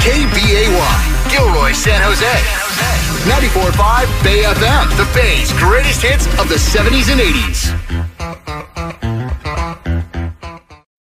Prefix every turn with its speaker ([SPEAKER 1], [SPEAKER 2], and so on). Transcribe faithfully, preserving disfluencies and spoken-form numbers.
[SPEAKER 1] K B A Y, Gilroy, San Jose. ninety-four point five Bay F M, the Bay's greatest hits of the seventies and eighties.